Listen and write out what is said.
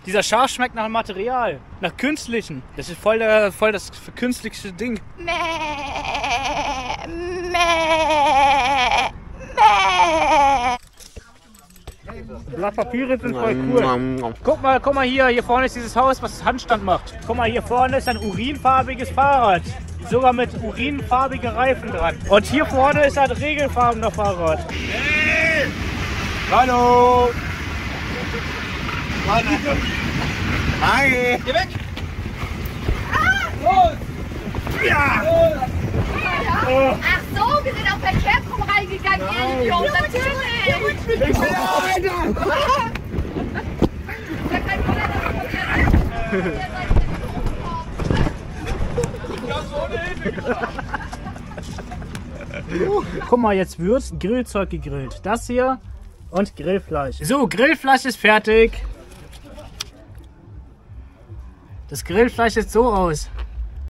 Dieser Schaf schmeckt nach Material, nach künstlichen. Das ist voll das künstliche Ding. Mäh, mäh, mäh. Blatt Papiere sind voll cool. Guck mal hier vorne ist dieses Haus, was Handstand macht. Guck mal, hier vorne ist ein urinfarbiges Fahrrad. Sogar mit urinfarbigen Reifen dran. Und hier vorne ist ein regelfarbener Fahrrad. Hey! Hallo! Hi! Geh weg! Ah! Los! Ja! Oh. Ach so, wir sind auf Verkehrskrumm reingegangen, ihr Idiot, natürlich! Ich bin Alter! Ja, kein Wunder, dass ihr Guck mal, jetzt wird Grillzeug gegrillt. Das hier und Grillfleisch. So, Grillfleisch ist fertig. Das Grillfleisch sieht so aus.